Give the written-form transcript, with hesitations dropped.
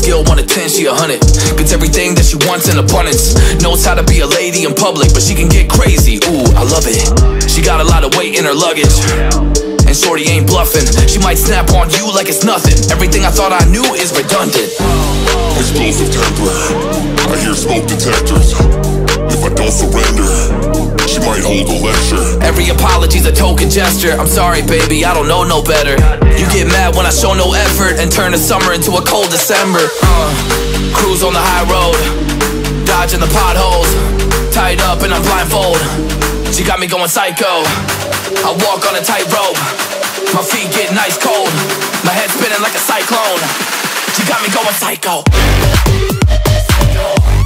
scale 1 to 10, she 100. Gets everything that she wants in abundance. Knows how to be a lady in public, but she can get crazy, ooh, I love it. She got a lot of weight in her luggage, and shorty ain't bluffing. She might snap on you like it's nothing. Everything I thought I knew is redundant. Explosive temper, I hear smoke detectors. If I don't surrender, she might hold a lecture. Every apology's a token gesture. I'm sorry baby, I don't know no better. You get mad when I show no effort and turn the summer into a cold December. Cruise on the high road, dodging the potholes, tied up and I'm blindfold. She got me going psycho. I walk on a tightrope, my feet getting ice cold, my head spinning like a cyclone. She got me going psycho.